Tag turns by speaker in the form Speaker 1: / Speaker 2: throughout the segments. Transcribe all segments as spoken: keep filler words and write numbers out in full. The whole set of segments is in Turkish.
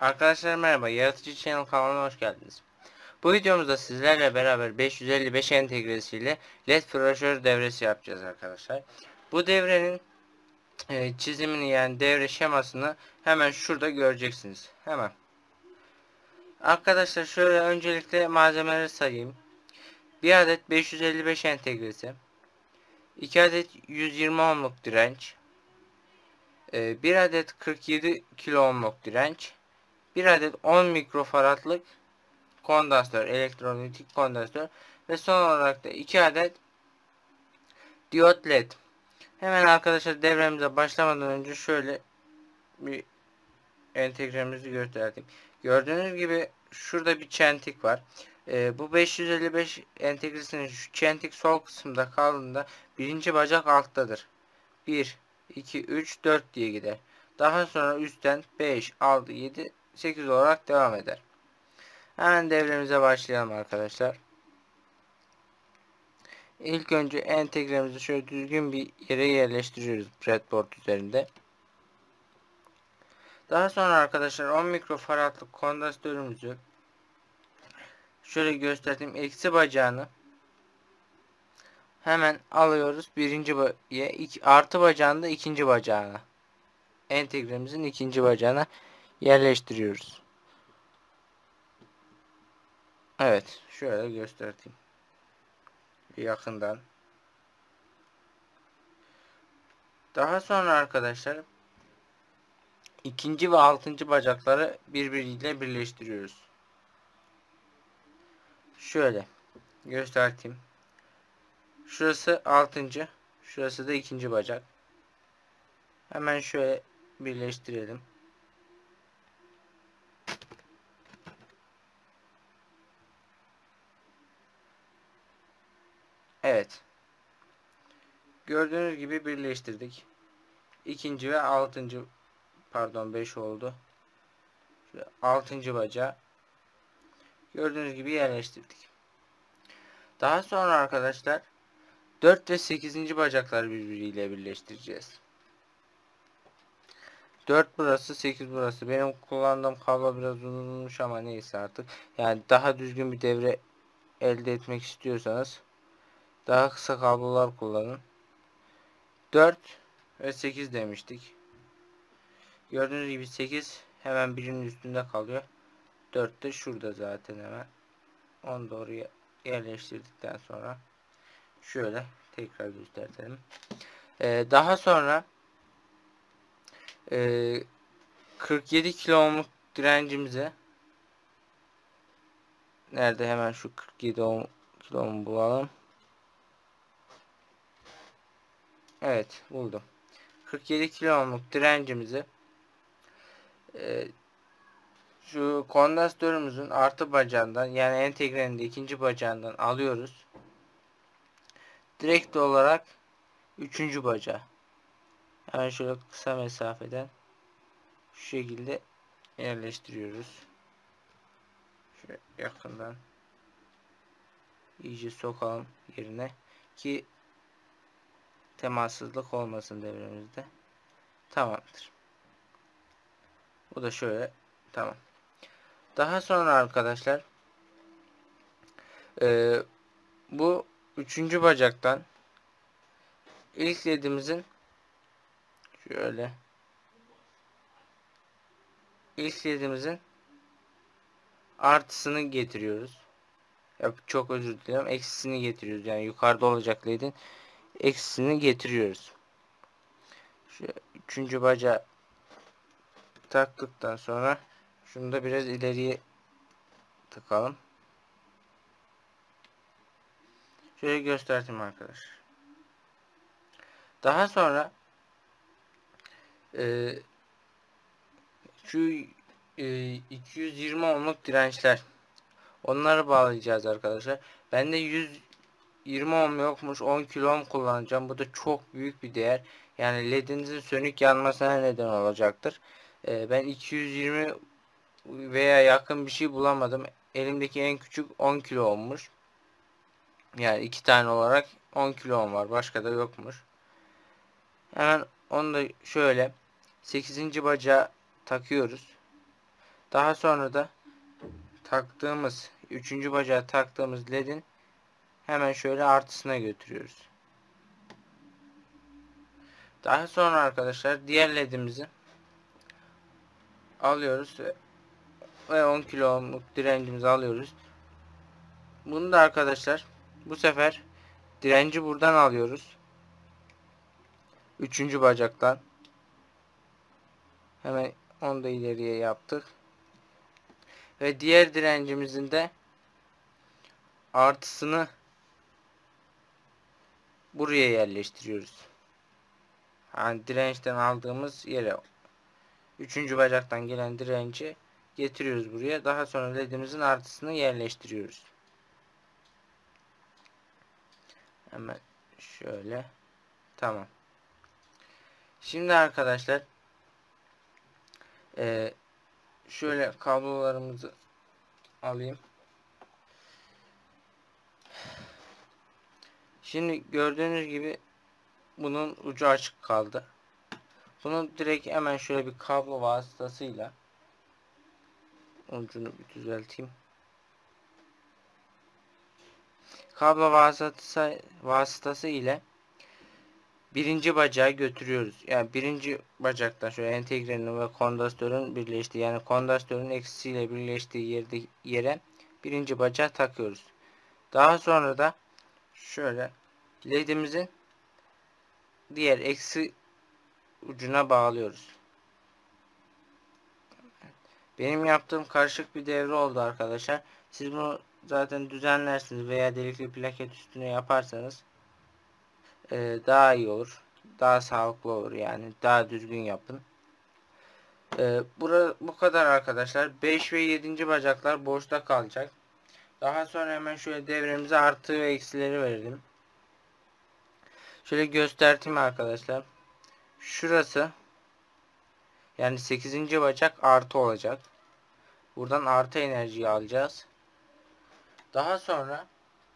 Speaker 1: Arkadaşlar merhaba, Yaratıcı Channel kanalına hoş geldiniz. Bu videomuzda sizlerle beraber beş yüz elli beş entegresiyle led flaşör devresi yapacağız arkadaşlar. Bu devrenin e, çizimini, yani devre şemasını hemen şurada göreceksiniz. Hemen. Arkadaşlar şöyle öncelikle malzemeleri sayayım. bir adet beş yüz elli beş entegresi, iki adet yüz yirmi ohmluk direnç, e, bir adet kırk yedi kilo ohmluk direnç, bir adet on mikrofaradlık kondansatör, elektrolitik kondansatör ve son olarak da iki adet diyot led. Hemen arkadaşlar devremize başlamadan önce şöyle bir entegremizi göstereyim. Gördüğünüz gibi şurada bir çentik var. Ee, bu beş yüz elli beş entegresinin şu çentik sol kısımda kaldığında birinci bacak alttadır. bir, iki, üç, dört diye gider. Daha sonra üstten beş, altı, yedi, sekiz olarak devam eder. Hemen devremize başlayalım arkadaşlar. İlk önce entegremizi şöyle düzgün bir yere yerleştiriyoruz breadboard üzerinde. Daha sonra arkadaşlar on mikrofaradlık kondansatörümüzü şöyle göstereyim, eksi bacağını hemen alıyoruz birinci bacağına, artı bacağını da ikinci bacağına, entegremizin ikinci bacağına yerleştiriyoruz. Evet, şöyle göstereyim yakından. Daha sonra arkadaşlar ikinci ve altıncı bacakları birbiriyle birleştiriyoruz. Şöyle göstereyim. Şurası altıncı, şurası da ikinci bacak. Hemen şöyle birleştirelim. Evet. Gördüğünüz gibi birleştirdik. İkinci ve altıncı, pardon beş oldu. Şöyle altıncı bacağı gördüğünüz gibi yerleştirdik. Daha sonra arkadaşlar dört ve sekizinci bacakları birbiriyle birleştireceğiz. dört burası, sekiz burası. Benim kullandığım kablo biraz uzunmuş ama neyse artık. Yani daha düzgün bir devre elde etmek istiyorsanız daha kısa kablolar kullanın. dört ve sekiz demiştik. Gördüğünüz gibi sekiz hemen birinin üstünde kalıyor. dört de şurada zaten hemen. Onu doğru yerleştirdikten sonra şöyle tekrar gösterelim. Ee, daha sonra e, kırk yedi kilo ohmluk direncimize, nerede, hemen şu kırk yedi kilo ohm bulalım. Evet, buldum. kırk yedi kilo ohmluk direncimizi e, şu kondansatörümüzün artı bacağından, yani entegrenin de ikinci bacağından alıyoruz. Direkt olarak üçüncü bacağı. Hemen şöyle kısa mesafeden şu şekilde yerleştiriyoruz. Şöyle yakından iyice sokalım yerine ki temassızlık olmasın devremizde. Tamamdır. Bu da şöyle tamam. Daha sonra arkadaşlar e, bu üçüncü bacaktan ilk ledimizin şöyle ilk ledimizin artısını getiriyoruz. Ya, çok özür dilerim. Eksisini getiriyoruz. Yani yukarıda olacak ledin eksisini getiriyoruz. Şu üçüncü bacağı taktıktan sonra şunu da biraz ileriye takalım. Şöyle göstereyim arkadaşlar. Daha sonra e, şu e, iki yüz yirmi ohmluk dirençler, onları bağlayacağız arkadaşlar. Bende yüz yirmi ohm yokmuş, on kilo ohm kullanacağım. Bu da çok büyük bir değer. Yani ledinizin sönük yanmasına neden olacaktır. E, ben iki yüz yirmi veya yakın bir şey bulamadım. Elimdeki en küçük on kilo ohmmuş. Yani iki tane olarak on kilo ohm var. Başka da yokmuş. Hemen onu da şöyle sekizinci bacağı takıyoruz. Daha sonra da taktığımız üçüncü bacağı taktığımız ledin hemen şöyle artısına götürüyoruz. Daha sonra arkadaşlar diğer ledimizi alıyoruz ve on kilo ohmluk direncimizi alıyoruz. Bunu da arkadaşlar bu sefer direnci buradan alıyoruz. Üçüncü bacaktan. Hemen onu da ileriye yaptık. Ve diğer direncimizin de artısını buraya yerleştiriyoruz. Yani dirençten aldığımız yere üçüncü bacaktan gelen direnci getiriyoruz buraya. Daha sonra ledimizin artısını yerleştiriyoruz. Hemen şöyle. Tamam. Şimdi arkadaşlar e, şöyle kablolarımızı alayım. Şimdi gördüğünüz gibi bunun ucu açık kaldı. Bunu direkt hemen şöyle bir kablo vasıtasıyla ucunu bir düzelteyim. Kablo vasıtası, vasıtası ile birinci bacağı götürüyoruz. Yani birinci bacaktan şöyle entegrenin ve kondansatörün birleştiği, yani kondansatörün eksisiyle birleştiği yerde yere birinci bacağı takıyoruz. Daha sonra da şöyle ledimizin diğer eksi ucuna bağlıyoruz. Benim yaptığım karışık bir devre oldu arkadaşlar. Siz bunu zaten düzenlersiniz veya delikli plaket üstüne yaparsanız e, daha iyi olur. Daha sağlıklı olur yani. Daha düzgün yapın. E, bura, bu kadar arkadaşlar. beş ve yedinci bacaklar boşta kalacak. Daha sonra hemen şöyle devremize artı ve eksileri verelim. Şöyle göstereyim arkadaşlar. Şurası yani sekizinci bacak artı olacak. Buradan artı enerjiyi alacağız. Daha sonra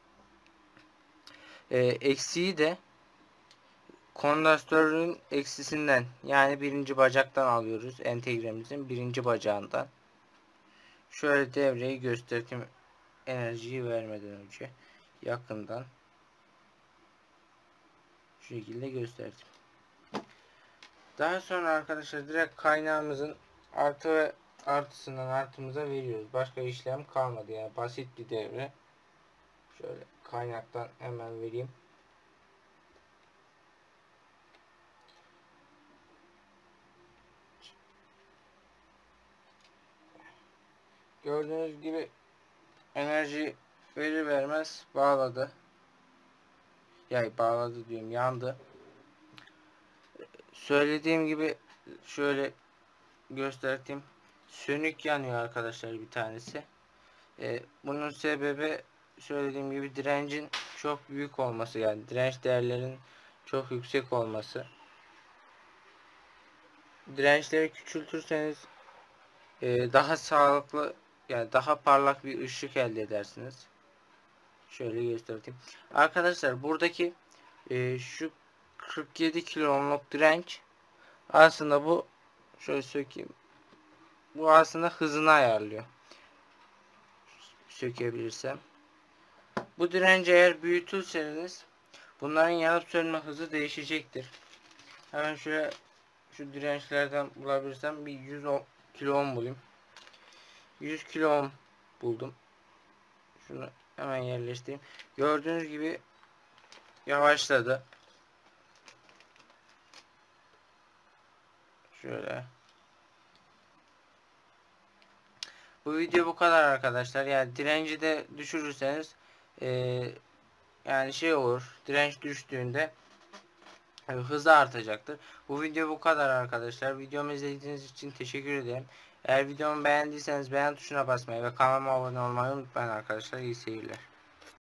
Speaker 1: e, eksiği de kondansatörün eksisinden, yani birinci bacaktan alıyoruz. Entegremizin birinci bacağından. Şöyle devreyi göstereyim enerjiyi vermeden önce yakından. Şu şekilde gösterdim. Daha sonra arkadaşlar direkt kaynağımızın artı ve artısından artımıza veriyoruz. Başka işlem kalmadı, yani basit bir devre. Şöyle kaynaktan hemen vereyim. Gördüğünüz gibi enerji verir vermez bağladı. Yani bağladı diyorum, yandı. Söylediğim gibi şöyle göstereyim. Sönük yanıyor arkadaşlar bir tanesi. Ee, bunun sebebi söylediğim gibi direncin çok büyük olması, yani direnç değerlerinin çok yüksek olması. Dirençleri küçültürseniz e, daha sağlıklı, yani daha parlak bir ışık elde edersiniz. Şöyle göstereyim. Arkadaşlar buradaki e, şu kırk yedi kilo ohmluk direnç aslında bu, şöyle sökeyim. Bu aslında hızını ayarlıyor. Sökebilirsem. Bu direnci eğer büyütürseniz bunların yanıp sönme hızı değişecektir. Hemen şöyle şu dirençlerden bulabilirsem bir yüz kilo ohm bulayım. yüz kilo ohm buldum. Şunu hemen yerleştireyim. Gördüğünüz gibi yavaşladı. Şöyle. Bu video bu kadar arkadaşlar. Yani direnci de düşürürseniz e, yani şey olur. Direnç düştüğünde e, hızı artacaktır. Bu video bu kadar arkadaşlar. Videomu izlediğiniz için teşekkür ederim. Eğer videomu beğendiyseniz beğen tuşuna basmayı ve kanalıma abone olmayı unutmayın arkadaşlar. İyi seyirler.